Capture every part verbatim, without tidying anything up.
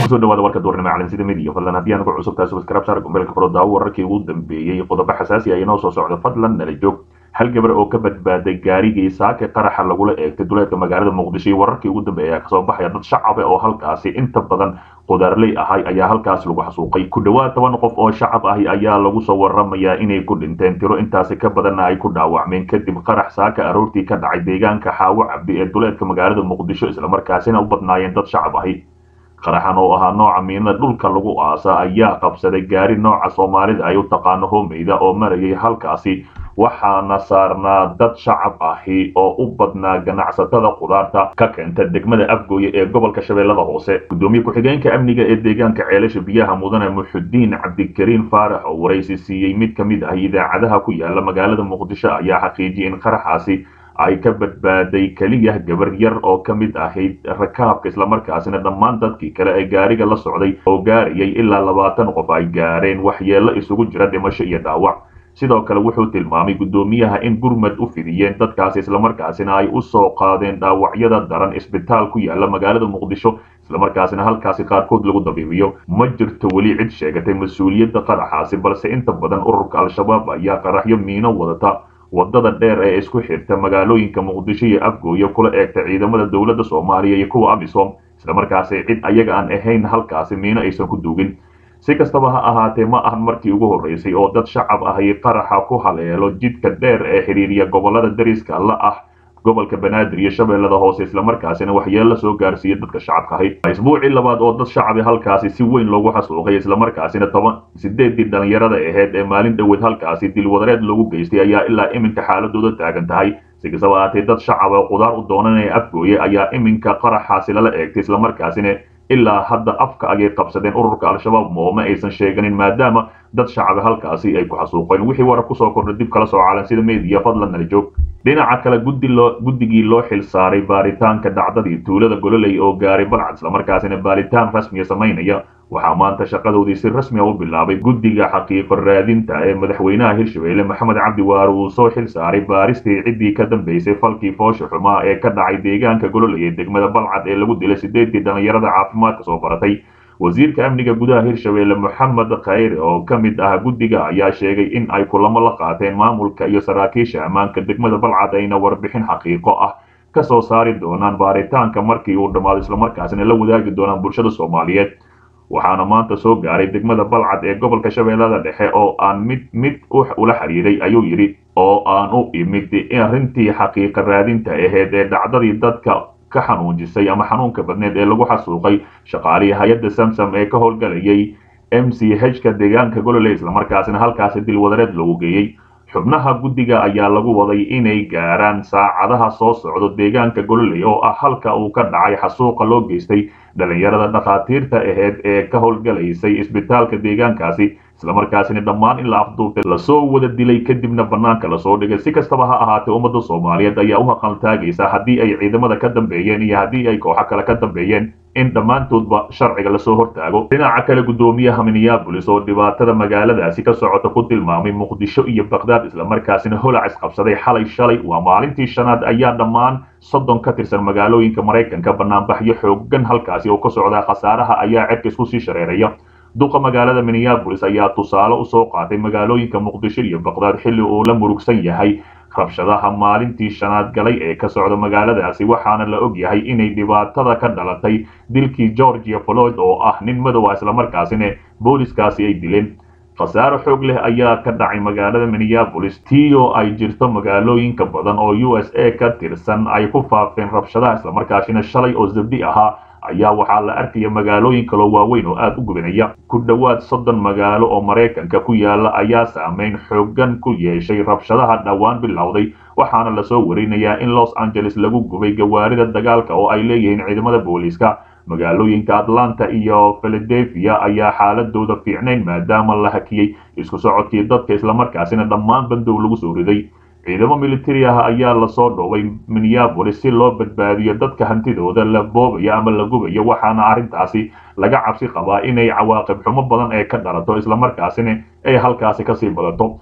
kusoo dhawaada warka duurnimo caalamsida midiya fadlan haddii aan ugu cusub tahay subscribe share gombeelka furo daawo wararkii ugu dambeeyay qodobo xasaasi ah inoo soo socdo fadlan nala joog hal gabar oo ka badbaaday gaarigii saaka qaraxa lagula eegtay duleedka magaalada muqdisho iyo wararkii ugu dambeeyay ka soo baxaya dad shacab ah oo halkaasi inta badan qudaarley ahay ayaa halkaas lagu xasuuqay ku dhawaad toban qof oo shacab ah ayaa lagu soo waramayaa inay ku dhinteen tiro intaasi ka badan ay ku dhaawacmeen kadib qarax saaka aroortii ka dhacay deegaanka xaawo cabdi ee duleedka magaalada muqdisho isla markaasina u badnaayeen dad shacab ahi qaraxan oo ahaa nooca miinada dhulka lagu aasa ayaa qabsaday gaari nooca soomaalida ay u taqaano hoomeyda oo marayay halkaasi waxaana saarnaa dad shacab ahi oo u badnaa ganacsatada qudaarta ka keenta degmada afgooye ee gobolka shabeellada hoose gudoomiye ku-xigeenka amniga ee deegaanka ceelasha biyaha mudane muxudiin cabdikariin faarax oo waraysi siiyey mid ka mid ah idaacadaha ku yaala magaalada muqdisho ayaa xaqiijiyay in qaraxaasi ay ka badbaaday keliya gabar yar oo ka mid ahayd rakaabka islamarkaasina dhammaan dadkii kale ee gaariga la socday oo gaarayay ilaa labaatan qof ay gaareen waxyeello isugu jira dhimasho iyo dhaawac sidoo kale wuxuu tilmaamay gudoomiyaha in gurmad u fidiyeen dadkaasi islamarkaasina ay u soo qaadeen dhaawacyada daran isbitaal ku yaala magaalada muqdisho islamarkaasina halkaasi qaarkood lagu dabiibiyo ma jirto weli cid sheegatay mas-uuliyadda qaraxaasi balse inta badan ururka al-shabaab ayaa qaraxyo miino wadata wadada dheer ee isku xirta magaalooyinka muqdisho iyo afgooye kula eegta ciidamada dowladda soomaaliya iyo kuwa amisom islamarkaasi cid ayaga aan ahayn halkaasi miino aysan ku duugin si kastaba ha ahaatee ma ahan markii ugu horreysay oo dad shacab ahi qaraxa ku haleelo jidka dheer ee xiriiriya gobolada dariska la ah gobolka banaadir iyo shabeellada hoose islamarkaasina waxyeello soo gaarsiiya dadka shacabka ahi isbuucii labaad oo dad shacabi halkaasi si weyn loogu xasuuqay islamarkaasina toban sideedii dhalinyarada ahayd ee maalin dhoweed halkaasi dilwadareed loogu geystay ayaa ilaa iminka xaaladooda taagan tahay si kastaba ahaatee dad shacab oo qudaar u doonanaya afgooye ayaa iminka qaraxaasi lala eegtay islamarkaasina ilaa hadda afka ayay qabsadeen ururka al-shabaab mooma aysan sheeganin maadaama dad shacab halkaasi ay ku xasuuqeen wixii warar kusoo kordhay dib kala soo caalan sida meediya fadlan nala joog dhinaca kale guddi loo guddigii loo xil saaray baaritaanka dhacdadii tuulada gololey oo gaaray balcad islamarkaasina baaritaan rasmiya samaynaya waxaa maanta shaqadoodii si rasmi ah u bilaabay guddiga xaqiiqo raadinta ee madaxweynaha hirshabelle maxamed cabdi waare uu soo xil saaray baaristii ciddii ka dambeysay falkii foosha xumaa ee ka dhacay deegaanka gololey ee degmada balcad ee lagu dilay sideedii dhalinyarada caafimaadka soo baratay wasiirka amniga gudaha hirshabelle moxamed khayre oo ka mid ah guddiga ayaa sheegay in ay kulamo la qaateen maamulka iyo saraakiisha ammaanka degmada balcad ayna warbixin xaqiiqo ah ka soo saari doonaan baaritaanka markii uu dhammaado islamarkaasina la wadaagi doonaan bulshada soomaaliyeed waxaana maanta soo gaaray degmada balcad ee gobolka shabeellada dhexe oo aan mid mid ula xiriiray ayuu yidhi oo aan u imid arrintii xaqiiqa raadinta ahayd ee dhacdadii dadka ka xanuunjisay ama xanuunka badneed ee lagu xasuuqay shaqaalihii hay-adda samsam ee ka howlgalayay m c h ka deegaanka gololey islamarkaasina halkaasi dilwadareed loogu geeyey xubnaha guddiga ayaa lagu waday inay gaaraan saacadaha soo socdo deegaanka gololey oo ah halka uu ka dhacay xasuuqa loo geystay dhalinyarada dhakhaatiirta ahayd ee ka howlgalaysay isbitaalka deegaankaasi islamarkaasina dhammaan in la afduubtay lasoo wada dilay kadibna banaanka lasoo dhigay si kastaba ha ahaatee ummadda soomaaliyeed ayaa u haqaltaagaysa haddii ay ciidamada ka dambeeyeen iyo haddii ay kooxo kale ka dambeeyeen in dhammaantoodba sharciga lasoo hortaago dhinaca kale gudoomiyaha minneabolis oo dhibaatada magaaladaasi ka socota ku tilmaamay muqdisho iyo baghdad islamarkaasina holac isqabsaday xalay shalay waa maalintii shanaad ayaa dhammaan soddon ka tirsan magaalooyinka maraykanka banaanbaxyo xoogan halkaasi oo ka socda khasaaraha ayaa cerka isku sii shareeraya duqa magaalada minneabolis ayaa tusaale usoo qaatay magaalooyinka muqdisho iyo baghdad xilli uu la murugsan yahay rabshadaha maalintii shanaad galay ee ka socda magaaladaasi waxaana la og yahay inay dhibaatada ka dhalatay dilkii georgia floyd oo ah nin madowa islamarkaasina booliskaasi ay dileen khasaaro xoog leh ayaa ka dhacay magaalada minneabolis tiyo ay jirto magaalooyinka badan oo u s a ka tirsan ay ku faafeen rabshadaha islamarkaasina shalay oo zabdi ahaa ayaa waxaa la arkaya magaalooyin kaloo waaweyn oo aad u gubanaya ku dhowaad soddon magaalo oo maraykanka ku yaala ayaa saameyn xoogan ku yeeshay rabshadaha dhowaan bilowday waxaana lasoo warinayaa in los angeles lagu gubay gawaarida dagaalka oo ay leeyihiin ciidamada booliiska magaalooyinka atlanta iyo philadelphia ayaa xaaladooda fiicnayn maadaama la hakiyey isku socodkii dadka islamarkaasina dhammaan bandow lagu soo riday ciidamo militari ah ayaa lasoo dhoobay minneabolis si loo badbaadiyo dadka hantidooda la boobaya ama la gubayo waxaana arrintaasi laga cabsi qabaa inay cawaaqib xumo badan ee ka dhalato islamarkaasina ay halkaasi kasii badato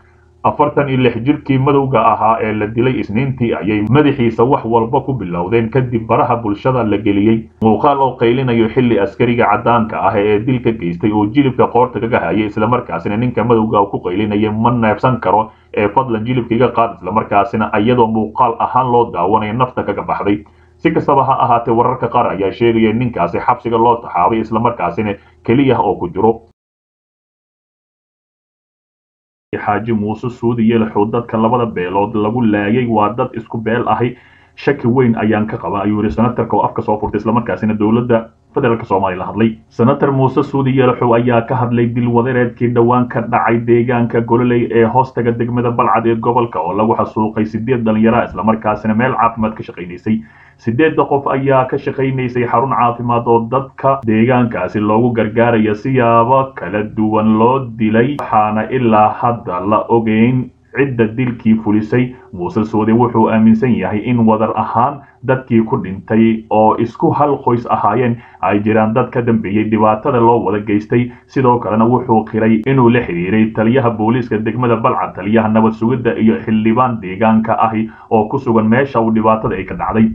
afartan iyo lix jirkii madowga ahaa ee la dilay isniintii ayay madaxiisa wax walba ku bilowdeen kadib baraha bulshada la geliyey muuqaal oo qaylinayo xilli askariga cadaanka ah ee dilka geystay oo jilibka qoorta kaga hayay islamarkaasina ninka madowga ku qaylinaya ma neefsan karo ee fadlan jilibka iga qaad islamarkaasina iyadoo muuqaal ahaan loo daawanayo nafta kaga baxday si kastaba ha ahaatee wararka qaar ayaa sheegaya ninkaasi xabsiga loo taxaabay islamarkaasina keliya oo ku jiro xaaji muuse suudi yeelxow dadka labada beelood lagu laayay waa dad isku beel ahi shaki weyn ayaan ka qaba ayuu yiri senatarka oo afka soo furtay islamarkaasina dowladda federaalka Soomaaliya la hadlay senator muuse suudi yeelxow ayaa ka hadlay dil wadareedkii dhawaan ka dhacay deegaanka gololey ee hoostaga degmada balcad ee gobolka oo lagu xasuuqay sideed dhalinyaro islamarkaasina meel caafimaad ka shaqeynaysay sideed qof ayaa ka shaqeynaysay xarun caafimaad oo dadka deegaankaasi loogu gargaarayo siyaabo kala duwan loo dilay waxaana ilaa hadda la ogeyn cidda dilkii fulisay muuse suudi wuxuu aaminsan yahay in wadar ahaan dadkii ku dhintay oo isku hal qoys ahaayeen ay jiraan dad ka dambeeyay dhibaatada loo wada geystay sidoo kalena wuxuu qiray inuu la xiriiray taliyaha booliiska degmada balcad taliyaha nabad sugidda iyo xildhibaan deegaanka ahi oo ku sugan meesha uu dhibaatada ay ka dhacday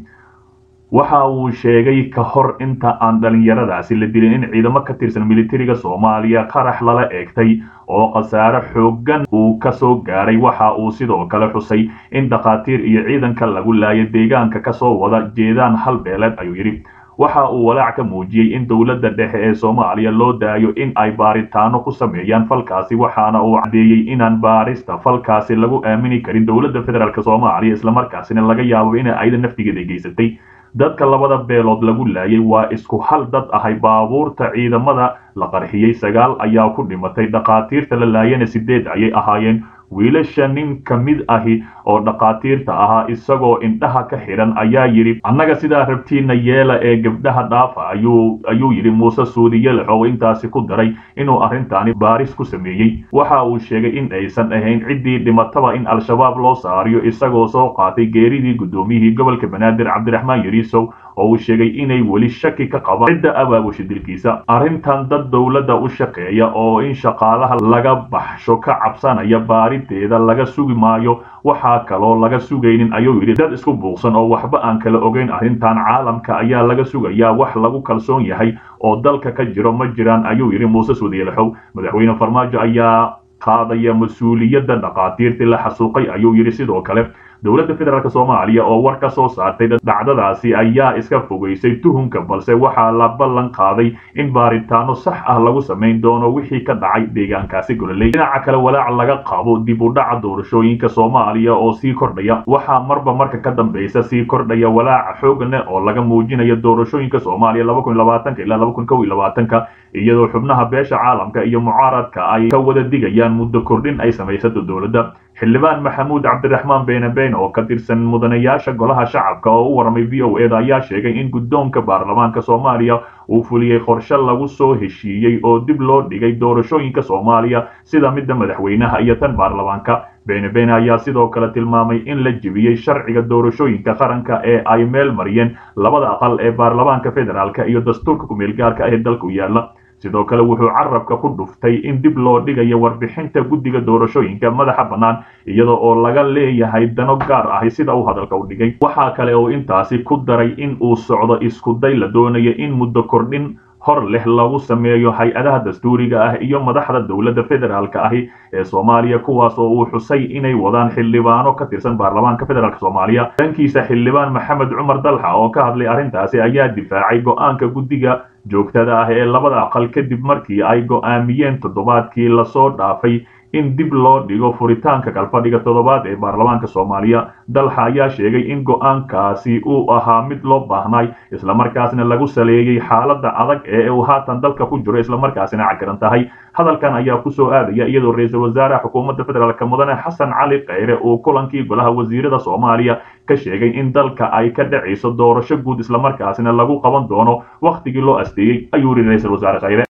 waxa uu sheegay ka hor inta aan dhalinyaradaasi la dilin in ciidamo ka tirsan militariga Soomaaliya qarax lala eegtay oo khasaare xooggan uu ka soo gaaray waxa uu sidoo kale xusay in dhaqaatiir iyo ciidanka lagu laayay deegaanka ka soo wada jeedaan hal beelad ayuu yiri waxa uu walaac ka muujiyay in dawladda dhexe ee Soomaaliya loo daayo in ay baaritaano ku sameeyaan falkaasi waxaana uu cadeeyay inaan baarista falkaasi lagu aamini karin dawladda federaalka Soomaaliya isla markaasina laga yaabo in ay naftigeeda geysatay dadka labada beelood lagu laayay waa isku hal dad ahay baabuurta ciidamada la qarxiyay sagaal ayaa ku dhimatay dhaqaatiirta la laayana sideed ayay ahaayeen wiilasha nin ka mid ahi oo dhaqaatiirta ahaa isagoo indhaha ka xiran ayaa yiri annaga sidaa rabtiina yeela ee gabdhaha dhaafa ayuu ayuu yiri muuse suudi yeelxow intaasi ku daray inuu arrintaani baaris ku sameeyay waxa uu sheegay in aysan ahayn ciddii dhimataba in al-shabaab loo saariyo isagoo soo qaatay geeridii gudoomiyihii gobolka banaadir cabdiraxmaan yariisow oo uu sheegay inay weli shaki ka qabaan cidda abaabusha dilkiisa arrintan dad dowladda u shaqeeya oo in shaqaalaha laga baxsho ka cabsanaya baarideeda laga sugi maayo waxaa kaloo laga sugaynin ayuu yiri dad isku buuqsan oo waxba aan kala ogeyn arrintan caalamka ayaa laga sugayaa wax lagu kalsoon yahay oo dalka ka jiro ma jiraan ayuu yiri muuse suudi yeelxow madaxweyne farmaajo ayaa qaadaya mas'uuliyadda dhaqaatiirta la xasuuqay ayuu yiri sidoo kale dowladda federaalka Soomaaliya oo war ka soo saartay dhacdadaasi ayaa iska fogeysay tuhunka balse waxa la ballan qaaday in baaritaano sax ah lagu sameyn doono wixii ka dhacay deegaankaasi gololey dhinaca kale walaac laga qabo dib u dhaca doorashooyinka Soomaaliya oo sii kordhaya waxa marba marka ka dambaysa sii kordhaya walaac xooggan oo laga muujinayo doorashooyinka Soomaaliya laba kun iyo labaatan ilaa laba kun iyo labaatan iyadoo xubnaha beesha caalamka iyo mucaaradka ay ka wada digayaan muddo kordhin ay samaysato dowladda xildhibaan maxamuud cabdiraxmaan beene beene oo ka tirsan mudanayaasha golaha shacabka oo u warramay v o a da ayaa sheegay in guddoonka baarlamaanka Soomaaliya uu fuliyay qorshe lagu soo heshiiyey oo dib loo dhigay doorashooyinka Soomaaliya sida midda madaxweynaha iyo tan baarlamaanka beene beene ayaa sidoo kale tilmaamay in la jibiyay sharciga doorashooyinka qaranka ee ay meel mariyeen labada aqal ee baarlamaanka federaalka iyo dastuurka ku meel gaarka ah ee dalka u yaala sidoo kale wuxuu carabka ku dhuftay in dib loo dhigayo warbixinta guddiga doorashooyinka madaxa bannaan iyadoo oo laga leeyahay dano gaar ah sida uu hadalka u dhigay waxa kale oo intaasi ku daray in uu socdo isku day la doonayo in muddo kordhin hor leh lagu sameeyo hay-adaha dastuuriga ah iyo madaxda dowladda federaalka ahi ee Soomaaliya kuwaas oo uu xusay inay wadaan xildhibaano ka tirsan baarlamaanka federaalka Soomaaliya dhankiisa xildhibaan Maxamed Cumar Dalxa oo ka hadlay arrintaasi ayaa difaacay go'aanka guddiga joogtada ah ee labada aqal kadib markii ay go'aamiyeen toddobaadkii la soo dhaafay in dib loo dhigo furitaanka galfadhiga toddobaad ee baarlamaanka Soomaaliya Dalxa ayaa sheegay in go'aankaasi uu ahaa mid loo baahnay isla markaasna lagu saleeyay xaaladda adag ee uu haatan dalka ku jiro isla markaasna cagaran tahay hadalkan ayaa ku soo aadaya iyadoo ra'iisul wasaaraha xukuumadda federaalka mudane Xasan Cali Khayre uu kulankii golaha wasiirada Soomaaliya ka sheegay in dalka ay ka dhacayso doorasho guud isla markaasna lagu qaban doono waqtigii loo asteeyay ayuu ra'iisul wasaare Khayre